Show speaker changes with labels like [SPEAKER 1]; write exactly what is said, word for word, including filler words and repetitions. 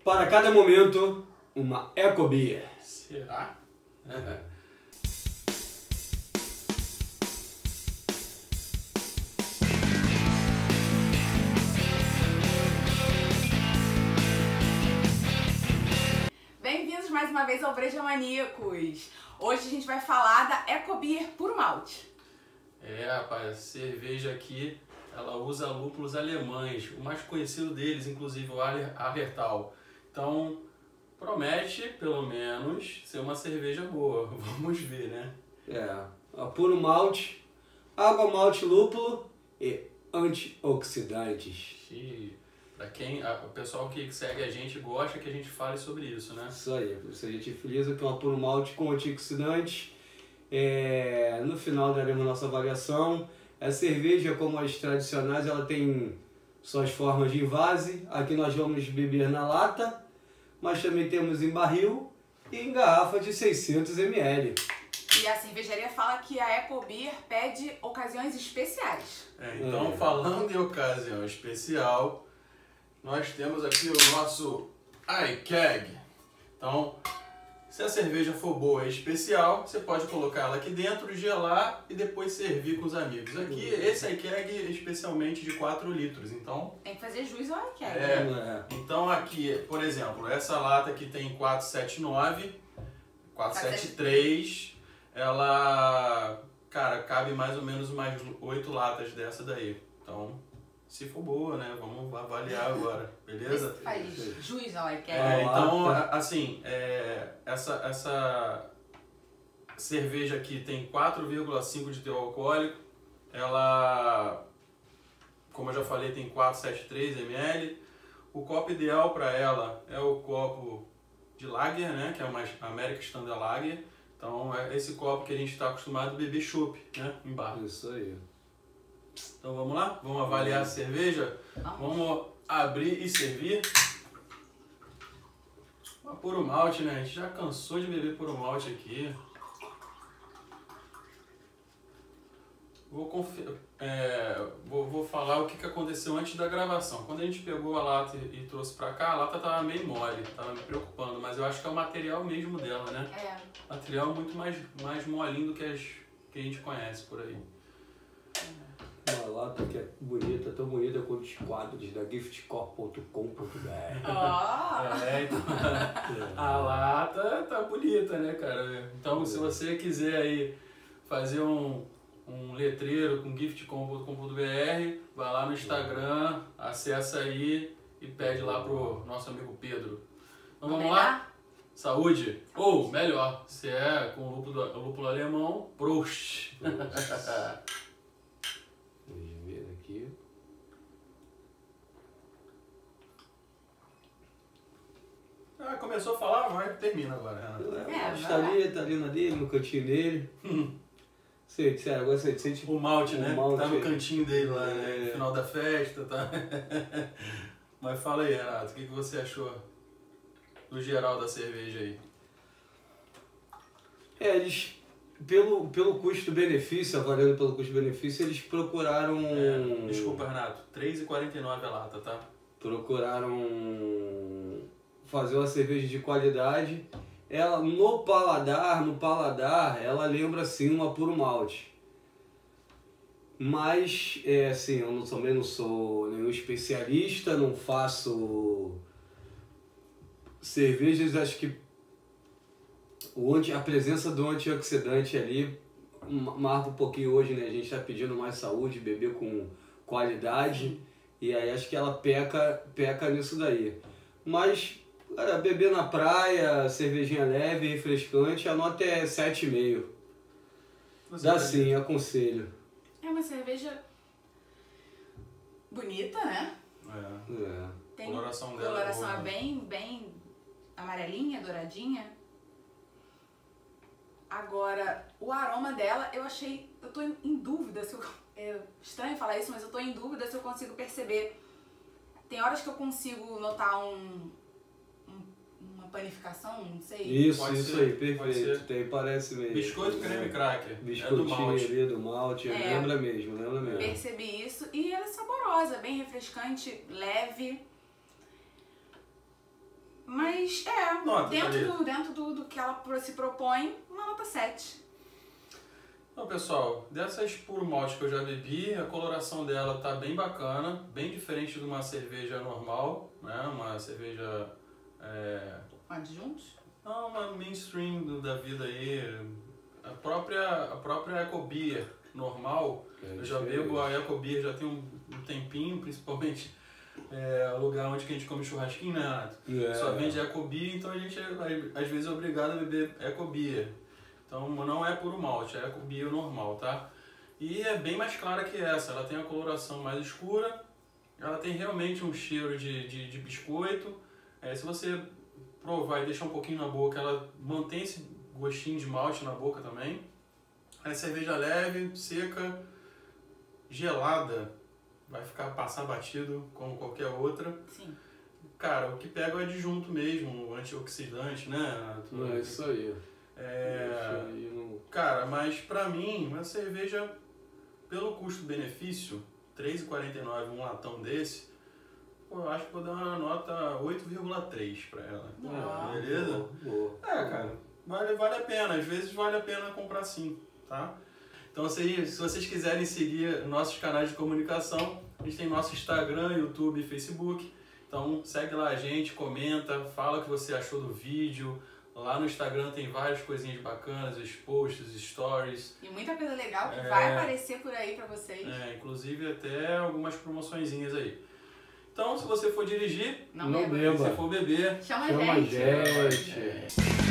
[SPEAKER 1] Para cada momento, uma Ecobia.
[SPEAKER 2] Será?
[SPEAKER 3] Bem-vindos mais uma vez ao Breja Maníacos. Hoje a gente vai falar da Ecobia Puro Malte.
[SPEAKER 2] É, rapaz, a cerveja aqui, ela usa lúpulos alemães, o mais conhecido deles, inclusive, o Hallertau. Então, promete, pelo menos, ser uma cerveja boa. Vamos ver, né?
[SPEAKER 1] É, a puro malte, água, malte, lúpulo e antioxidantes.
[SPEAKER 2] E pra quem, a, o pessoal que segue a gente gosta que a gente fale sobre isso, né?
[SPEAKER 1] Isso aí, por isso a gente frisa que é uma puro malte com antioxidantes. É, no final daremos nossa avaliação. A cerveja, como as tradicionais, ela tem suas formas de invase. Aqui nós vamos beber na lata, mas também temos em barril e em garrafa de seiscentos mililitros.
[SPEAKER 3] E a cervejaria fala que a Ecobia pede ocasiões especiais.
[SPEAKER 2] É, então,
[SPEAKER 1] É.
[SPEAKER 2] falando em ocasião especial, nós temos aqui o nosso I C A G. Então, se a cerveja for boa e especial, você pode colocar ela aqui dentro, gelar e depois servir com os amigos. Aqui, esse I C A G é especialmente de quatro litros, então...
[SPEAKER 3] Tem que fazer juiz ao I C A G.
[SPEAKER 2] É,
[SPEAKER 3] né?
[SPEAKER 1] É.
[SPEAKER 2] então aqui, por exemplo, essa lata aqui tem quatrocentos e setenta e nove, quatrocentos e setenta e três, ela, cara, cabe mais ou menos umas oito latas dessa daí. Então, se for boa, né, vamos avaliar agora, beleza?
[SPEAKER 3] Faz juiz ao I C A G.
[SPEAKER 2] É, então, assim, é, essa, essa cerveja aqui tem quatro vírgula cinco de teor alcoólico, ela, como eu já falei, tem quatrocentos e setenta e três mililitros. O copo ideal para ela é o copo de Lager, né, que é uma American Standard Lager. Então, é esse copo que a gente está acostumado a beber chopp, né, em bar.
[SPEAKER 1] Isso aí.
[SPEAKER 2] Então, vamos lá? Vamos avaliar a cerveja? Vamos abrir e servir. Uma puro malte, né? A gente já cansou de beber puro malte aqui. Vou, confer... é... vou, vou falar o que, que aconteceu antes da gravação. Quando a gente pegou a lata e, e trouxe pra cá, a lata tava meio mole, tava me preocupando, mas eu acho que é o material mesmo dela, né?
[SPEAKER 3] É.
[SPEAKER 2] Material muito mais, mais molinho do que as que a gente conhece por aí.
[SPEAKER 1] Uma lata que é bonita, tão bonita quanto os quadros da giftcore ponto com ponto b r.
[SPEAKER 3] Ó!
[SPEAKER 2] É, então, a lata tá bonita, né, cara? Então, se você quiser aí fazer um, um letreiro com giftcore ponto com ponto b r, vai lá no Instagram, acessa aí e pede lá pro nosso amigo Pedro. Então, vamos lá? Saúde! Ou, melhor, se é com lúpulo, lúpulo alemão, Prost!
[SPEAKER 1] Deixa eu ver aqui.
[SPEAKER 2] Ah, começou a falar, vai, termina agora, Renato.
[SPEAKER 3] É,
[SPEAKER 1] Está ali, tá ali na dele, no cantinho dele. Sei, sério, agora você sente
[SPEAKER 2] O malte, né?
[SPEAKER 1] o malte.
[SPEAKER 2] Tá no cantinho dele lá, né?
[SPEAKER 1] É.
[SPEAKER 2] No final da festa, tá? Mas fala aí, Renato, o que, que você achou do geral da cerveja aí?
[SPEAKER 1] É, eles, pelo, pelo custo-benefício, avaliando pelo custo-benefício, eles procuraram...
[SPEAKER 2] É, desculpa, Renato, três reais e quarenta e nove a lata, tá?
[SPEAKER 1] Procuraram fazer uma cerveja de qualidade. Ela, no paladar, no paladar, ela lembra sim uma puro malte. Mas, é assim, eu não, também não sou nenhum especialista, não faço cervejas, acho que o anti, a presença do antioxidante ali marca um pouquinho hoje, né? A gente está pedindo mais saúde, beber com qualidade, e aí acho que ela peca, peca nisso daí. Mas, cara, beber na praia, cervejinha leve, refrescante, a nota é sete vírgula cinco.
[SPEAKER 2] Você
[SPEAKER 1] Dá
[SPEAKER 2] tá
[SPEAKER 1] sim, aconselho.
[SPEAKER 3] É uma cerveja bonita, né?
[SPEAKER 2] É.
[SPEAKER 1] É.
[SPEAKER 3] Tem
[SPEAKER 2] Coloração dela é
[SPEAKER 3] coloração
[SPEAKER 2] boa,
[SPEAKER 3] é
[SPEAKER 2] né?
[SPEAKER 3] bem, bem amarelinha, douradinha. Agora, o aroma dela, eu achei... Eu tô em, em dúvida se eu... É estranho falar isso, mas eu tô em dúvida se eu consigo perceber. Tem horas que eu consigo notar um... um uma panificação, não sei.
[SPEAKER 1] Isso,
[SPEAKER 2] Pode
[SPEAKER 1] isso
[SPEAKER 2] ser,
[SPEAKER 1] aí,
[SPEAKER 2] pode
[SPEAKER 1] perfeito.
[SPEAKER 2] ser.
[SPEAKER 1] Tem, parece mesmo.
[SPEAKER 2] Biscoito, creme, cracker. É do
[SPEAKER 1] Biscoitinho
[SPEAKER 2] malte.
[SPEAKER 1] ali do malte,
[SPEAKER 3] É.
[SPEAKER 1] lembra mesmo, lembra mesmo.
[SPEAKER 3] Percebi isso. E ela é saborosa, bem refrescante, leve. Mas, é,
[SPEAKER 2] Nota,
[SPEAKER 3] dentro,
[SPEAKER 2] Thalita.
[SPEAKER 3] do, dentro do, do que ela se propõe, uma nota sete.
[SPEAKER 2] Então, pessoal, dessas puro malte que eu já bebi, a coloração dela tá bem bacana, bem diferente de uma cerveja normal, né? Uma cerveja... É...
[SPEAKER 3] Adjuntos?
[SPEAKER 2] Não, uma mainstream do- da vida aí. A própria, a própria Eco Beer normal,
[SPEAKER 1] É
[SPEAKER 2] eu já
[SPEAKER 1] diferente.
[SPEAKER 2] bebo a Eco Beer já tem um, um tempinho, principalmente é, o lugar onde que a gente come churrasquinho, né, Renato?
[SPEAKER 1] É.
[SPEAKER 2] Só vende Eco Beer, então a gente é, às vezes é obrigado a beber Eco Beer. Então não é puro malte, é Eco Beer normal, tá? E é bem mais clara que essa, ela tem a coloração mais escura, ela tem realmente um cheiro de, de, de biscoito. É, se você provar e deixar um pouquinho na boca, ela mantém esse gostinho de malte na boca também. É cerveja leve, seca, gelada, vai ficar passar batido como qualquer outra.
[SPEAKER 3] Sim.
[SPEAKER 2] Cara, o que pega é o adjunto mesmo, o antioxidante, né?
[SPEAKER 1] Não, é isso aí.
[SPEAKER 2] É,
[SPEAKER 1] Isso aí não...
[SPEAKER 2] cara, mas pra mim, uma cerveja, pelo custo-benefício, três reais e quarenta e nove centavos um latão desse, pô, eu acho que vou dar uma nota oito vírgula três pra ela.
[SPEAKER 3] Ah,
[SPEAKER 2] Beleza?
[SPEAKER 1] Boa, boa.
[SPEAKER 2] É, cara, vale, vale a pena. Às vezes vale a pena comprar sim, tá? Então, se, se vocês quiserem seguir nossos canais de comunicação, a gente tem nosso Instagram, YouTube e Facebook. Então, segue lá a gente, comenta, fala o que você achou do vídeo. Lá no Instagram tem várias coisinhas bacanas, os posts, stories.
[SPEAKER 3] E muita coisa legal que
[SPEAKER 2] É.
[SPEAKER 3] vai aparecer por aí pra vocês.
[SPEAKER 2] É, inclusive até algumas promoçõezinhas aí. Então, se você for dirigir,
[SPEAKER 3] Não,
[SPEAKER 1] Não
[SPEAKER 3] beba.
[SPEAKER 1] beba.
[SPEAKER 2] se for beber,
[SPEAKER 3] Chama,
[SPEAKER 1] Chama
[SPEAKER 3] a
[SPEAKER 1] a
[SPEAKER 3] gente.
[SPEAKER 1] gente.
[SPEAKER 2] é,